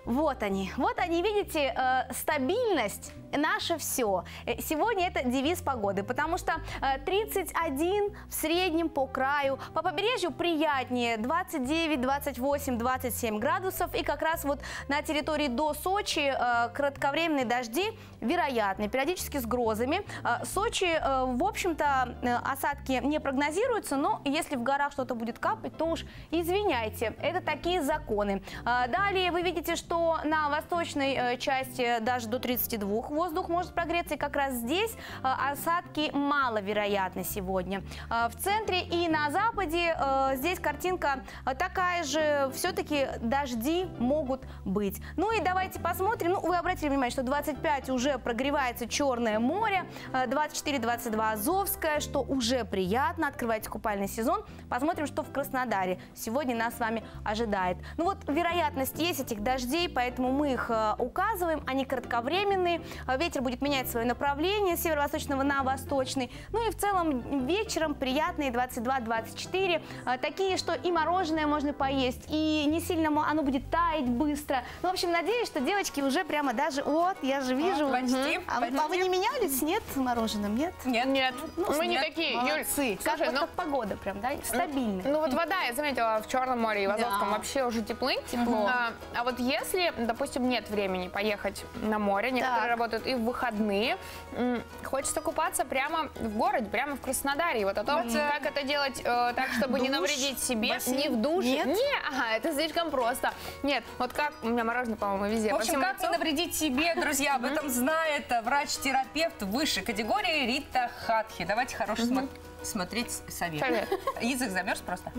Вот они, вот они, видите, э, стабильность – наше все. Сегодня это девиз погоды, потому что э, тридцать один в среднем по краю, по побережью приятнее двадцать девять, двадцать восемь, двадцать семь градусов, и как раз вот на территории до Сочи э, кратковременные дожди вероятны, периодически с грозами. Э, Сочи, э, в общем-то, э, осадки не прогнозируются, но если в горах что-то будет капать, то уж извиняйте, это такие законы. Э, далее вы видите, что на восточной э, части даже до тридцати двух воздух может прогреться, и как раз здесь э, осадки маловероятны сегодня. Э, в центре и на западе э, здесь картинка э, такая же, все-таки дожди могут быть. Ну и давайте посмотрим, ну вы обратили внимание, что двадцать пять уже прогревается Черное море, э, двадцать четыре двадцать два Азовское, что уже приятно, открывайте купальный сезон. Посмотрим, что в Краснодаре сегодня нас с вами ожидает. Ну вот вероятность есть этих дождей, поэтому мы их э, указываем, они кратковременные. Ветер будет менять свое направление с северо-восточного на восточный. Ну и в целом вечером приятные двадцать два двадцать четыре. Такие, что и мороженое можно поесть, и не сильно оно будет таять быстро. Ну, в общем, надеюсь, что девочки уже прямо даже... Вот, я же вижу. А, почти, угу. а, почти. а вы не менялись? Нет, с мороженым? Нет? Нет. Нет. Ну, мы нет. не такие. Молодцы. Юль, как, слушай, вот ну... как погода прям, да? Стабильная. Ну вот вода, я заметила, в Черном море и в Азовском Да. вообще уже теплы. Тепло. А, а вот если, допустим, нет времени поехать на море, некоторые Так. работают и в выходные, м, хочется купаться прямо в городе, прямо в Краснодаре. И вот о том, как это делать э, так, чтобы не Душ, навредить себе, бассейн? не в душе. Нет? Не, ага, это слишком просто. Нет, вот как, у меня мороженое, по-моему, везде. В по общем, всему как не лицу. навредить себе, друзья, об этом знает врач-терапевт высшей категории Рита Хатхи. Давайте хорошо смо- смотреть совет. Совет. Язык замерз просто.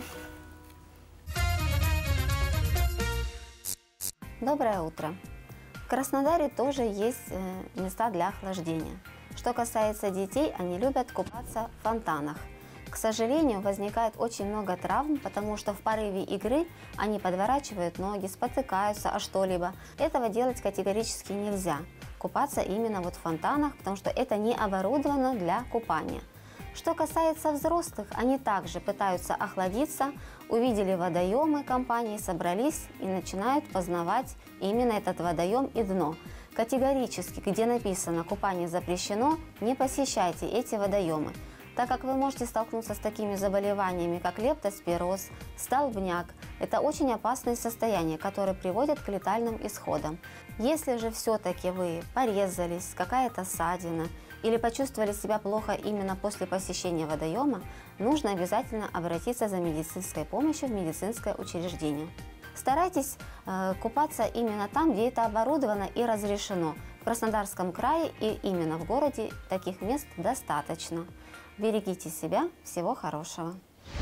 Доброе утро. В Краснодаре тоже есть э, места для охлаждения. Что касается детей, они любят купаться в фонтанах. К сожалению, возникает очень много травм, потому что в порыве игры они подворачивают ноги, спотыкаются о что-либо. Этого делать категорически нельзя. Купаться именно вот в фонтанах, потому что это не оборудовано для купания. Что касается взрослых, они также пытаются охладиться, увидели водоемы компании, собрались и начинают познавать именно этот водоем и дно. Категорически, где написано «купание запрещено», не посещайте эти водоемы, так как вы можете столкнуться с такими заболеваниями, как лептоспироз, столбняк. Это очень опасные состояния, которые приводят к летальным исходам. Если же все-таки вы порезались, какая-то ссадина, или почувствовали себя плохо именно после посещения водоема, нужно обязательно обратиться за медицинской помощью в медицинское учреждение. Старайтесь э, купаться именно там, где это оборудовано и разрешено. В Краснодарском крае и именно в городе таких мест достаточно. Берегите себя, всего хорошего.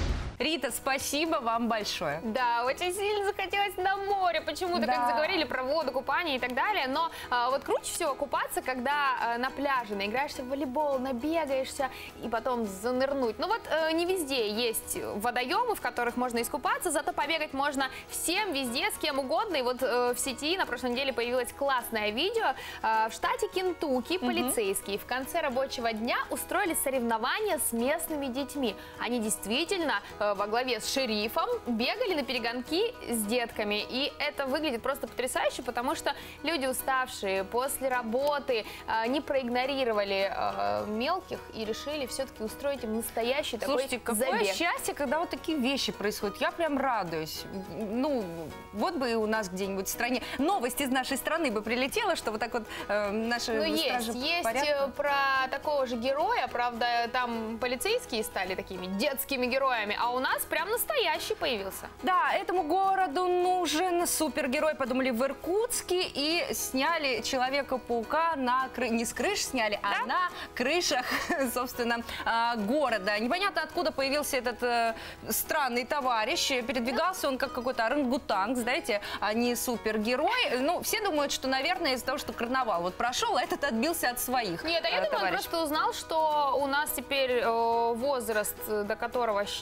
Рита, спасибо вам большое. Да, очень сильно захотелось на море, почему-то, Да. как заговорили про воду, купание и так далее. Но а, вот круче всего купаться, когда а, на пляже наиграешься в волейбол, набегаешься и потом занырнуть. Ну вот а, не везде есть водоемы, в которых можно искупаться, зато побегать можно всем, везде, с кем угодно. И вот а, в сети на прошлой неделе появилось классное видео. А, в штате Кентукки полицейские в конце рабочего дня устроили соревнования с местными детьми. Они действительно во главе с шерифом бегали на перегонки с детками. И это выглядит просто потрясающе, потому что люди, уставшие после работы, не проигнорировали мелких и решили все-таки устроить им настоящий Слушайте, такой какое забег. счастье, когда вот такие вещи происходят. Я прям радуюсь. Ну, вот бы и у нас где-нибудь в стране новость из нашей страны бы прилетела, что вот так вот э, наши Ну, есть, стражи есть порядка. э, про такого же героя, правда, там полицейские стали такими детскими героями, а у нас прям настоящий появился. Да, этому городу нужен супергерой, подумали в Иркутске, и сняли Человека-паука на кры... не с крыш сняли, а на крышах, собственно, а, города. Непонятно, откуда появился этот э, странный товарищ. Передвигался он как какой-то орангутанг, знаете, а не супергерой. Ну, все думают, что, наверное, из-за того, что карнавал вот прошел, а этот отбился от своих. Нет, а я э, думаю, он товарищей. просто узнал, что у нас теперь э, возраст, до которого щ- человек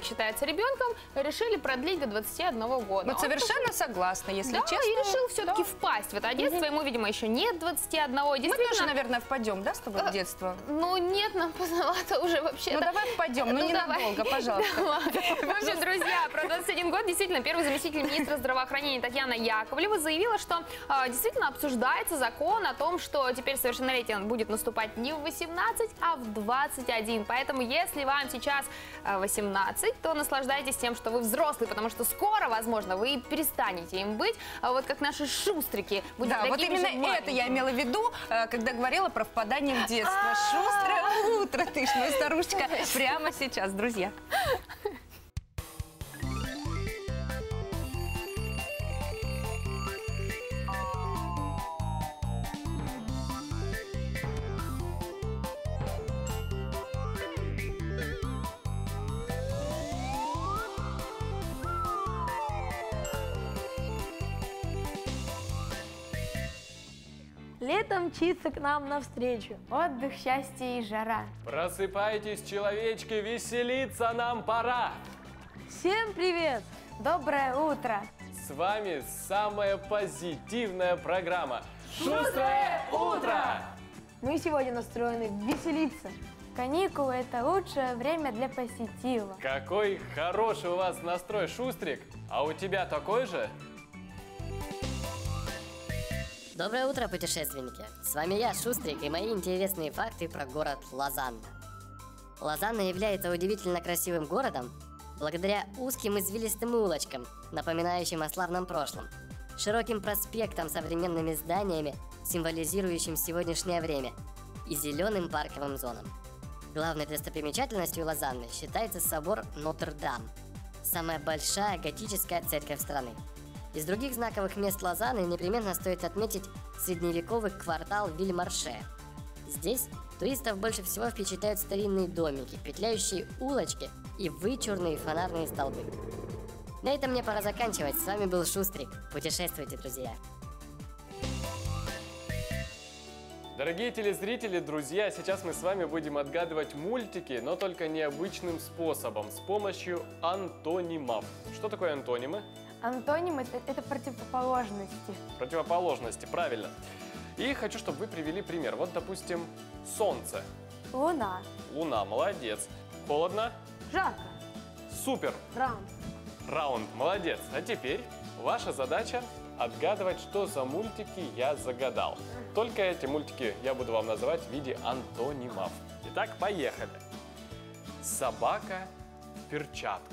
считается ребенком, решили продлить до двадцати одного года. Вот совершенно согласна, если да, честно. и решил все-таки да. впасть в это детство. Ему, видимо, еще нет двадцати одного. Мы тоже, наверное, впадем, да, с тобой в детство? Ну, нет, нам поздновато уже вообще. Ну, давай впадем, но ну, ненадолго, пожалуйста. В общем, друзья, про двадцать один год действительно первый заместитель министра здравоохранения Татьяна Яковлева заявила, что э, действительно обсуждается закон о том, что теперь совершеннолетие будет наступать не в восемнадцать, а в двадцать один. Поэтому, если вам сейчас э, восемнадцать, то наслаждайтесь тем, что вы взрослый, потому что скоро, возможно, вы и перестанете им быть, а вот как наши шустрики. Да, вот именно это я имела в виду, когда говорила про впадание в детство. Шустрое утро, ты ж моя старушечка, прямо сейчас, друзья. Лето мчится к нам навстречу. Отдых, счастье и жара. Просыпайтесь, человечки, веселиться нам пора. Всем привет! Доброе утро! С вами самая позитивная программа «Шустрое утро». Мы сегодня настроены веселиться. Каникулы – это лучшее время для позитива. Какой хороший у вас настрой, Шустрик. А у тебя такой же? Доброе утро, путешественники! С вами я, Шустрик, и мои интересные факты про город Лозанна. Лозанна является удивительно красивым городом благодаря узким извилистым улочкам, напоминающим о славном прошлом, широким проспектам с современными зданиями, символизирующим сегодняшнее время, и зеленым парковым зонам. Главной достопримечательностью Лозанны считается собор Нотр-Дам, самая большая готическая церковь страны. Из других знаковых мест Лозанны непременно стоит отметить средневековый квартал Виль-Марше. Здесь туристов больше всего впечатляют старинные домики, петляющие улочки и вычурные фонарные столбы. На этом мне пора заканчивать. С вами был Шустрик. Путешествуйте, друзья! Дорогие телезрители, друзья, сейчас мы с вами будем отгадывать мультики, но только необычным способом, с помощью антонимов. Что такое антонимы? Антоним это, это противоположности. Противоположности, правильно. И хочу, чтобы вы привели пример. Вот, допустим, солнце. Луна. Луна, молодец. Холодно? Жарко. Супер. Раунд. Раунд, молодец. А теперь ваша задача отгадывать, что за мультики я загадал. Только эти мультики я буду вам называть в виде антонимов. Итак, поехали. Собака в перчатках.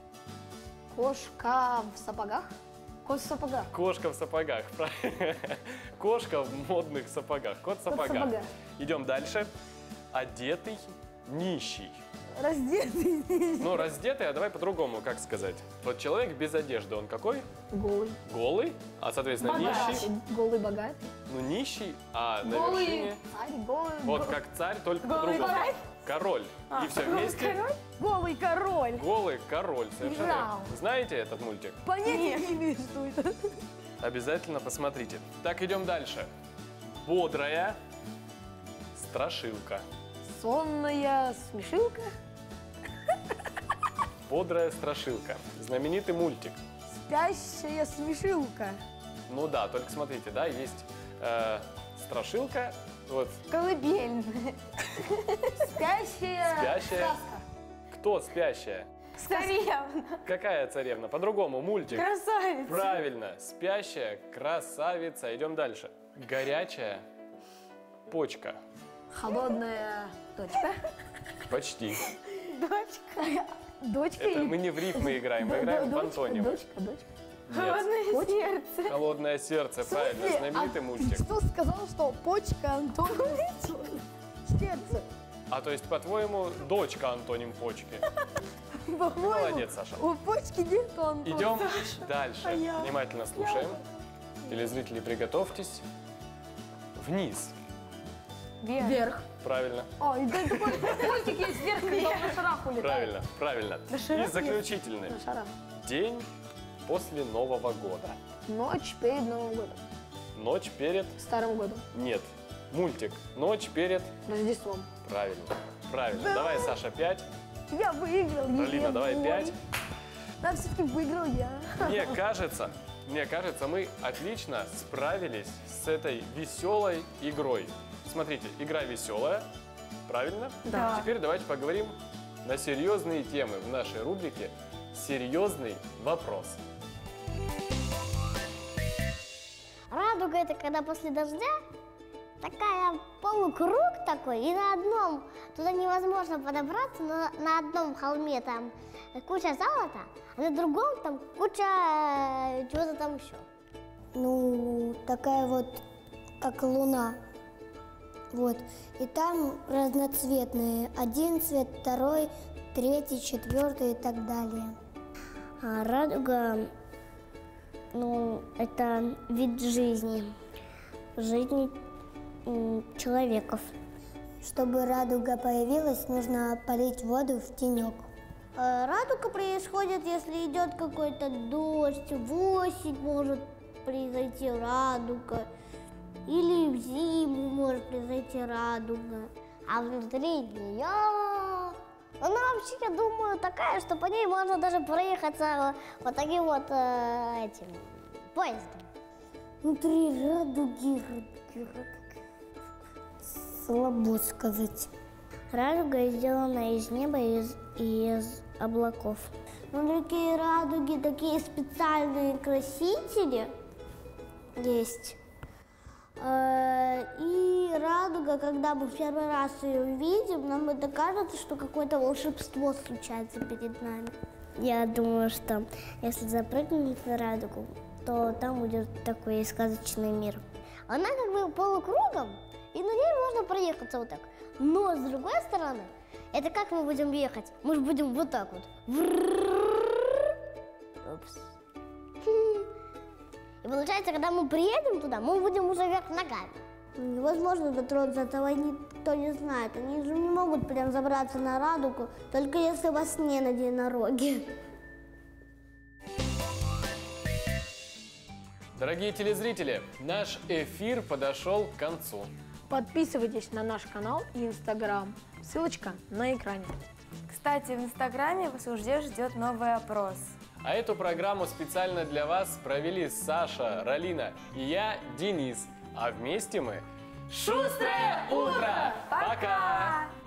Кошка в сапогах? Кот в сапогах. Кошка в сапогах. Кошка в модных сапогах. Кот в сапогах. сапогах. Идем дальше. Одетый нищий. Раздетый. Ну, раздетый, а давай по-другому, как сказать. Вот человек без одежды, он какой? Голый. Голый, а, соответственно, Богатый. нищий. Голый богатый. Ну, нищий, а на Голый вершине... царь, голый. Вот как царь, только Голый по-другому. царь? Король. А, И все голый вместе. король? Голый король. Голый король, совершенно. Вау. верно. Знаете этот мультик? Понятия не имею, что это. Обязательно посмотрите. Так, идем дальше. Бодрая страшилка. Сонная смешилка. Бодрая страшилка. Знаменитый мультик. Спящая смешилка. Ну да, только смотрите, да, есть э, страшилка. Вот. Колыбельная. Спящая. Спящая. Сказка. Кто спящая? Царевна. Какая царевна? По-другому, мультик. Красавица. Правильно. Спящая красавица. Идем дальше. Горячая почка. Холодная точка. Почти. Дочка. Дочка Это или... мы не в рифмы играем, мы играем в Дочка, антонимы. Дочка, дочка. Нет. сердце. Холодное сердце, правильно, знаменитый мультик. Что сказал, что почка антоним сердце? А то есть, по-твоему, дочка антоним почки? Молодец, Саша. У почки нет антоним. Идем дальше. А я? Внимательно слушаем. Телезрители, приготовьтесь. Вниз. Вверх. Вверх. Правильно. О, и да, такой мультик есть вверх, когда он на шарах улетает. Правильно, правильно. На шарах И заключительный. На шарах. День после Нового года. Ночь перед Новым годом. Ночь перед... Старым годом. Нет. Мультик. Ночь перед... Рождеством. Правильно. Правильно. Да. Давай, Саша, пять. Я выиграл. Алина, давай пять. Да, все-таки выиграл я. Мне кажется, мне кажется, мы отлично справились с этой веселой игрой. Смотрите, игра веселая, правильно? Да. Теперь давайте поговорим на серьезные темы в нашей рубрике «Серьезный вопрос». Радуга — это когда после дождя такая полукруг такой, и на одном, туда невозможно подобраться, но на одном холме там куча золота, а на другом там куча э, чего-то там еще. Ну, такая вот, как луна. Вот. И там разноцветные. Один цвет, второй, третий, четвертый и так далее. А радуга, ну, это вид жизни, жизни м, человеков. Чтобы радуга появилась, нужно полить воду в тенек. Радуга происходит, если идет какой-то дождь, в осень может произойти радуга, или в зиму может произойти радуга, а внутри нее, она вообще, я думаю, такая, что по ней можно даже проехаться вот таким вот э, этим поездом. Внутри радуги, радуги, радуги. Слабо сказать. Радуга сделана из неба и из, и из облаков. Ну, такие радуги, такие специальные красители есть. И радуга, когда мы в первый раз ее увидим, нам это кажется, что какое-то волшебство случается перед нами. Я думаю, что если запрыгнуть на радугу, то там будет такой сказочный мир. Она как бы полукругом, и на ней можно проехаться вот так. Но с другой стороны, это как мы будем ехать? Мы же будем вот так вот. Упс. И получается, когда мы приедем туда, мы будем уже вверх ногами. Невозможно дотронуться, этого никто не знает. Они же не могут прям забраться на радугу, только если во сне на единороге. Дорогие телезрители, наш эфир подошел к концу. Подписывайтесь на наш канал и Инстаграм. Ссылочка на экране. Кстати, в Инстаграме вас уже ждет новый опрос. А эту программу специально для вас провели Саша, Ралина и я, Денис. А вместе мы... Шустрое утро! Пока!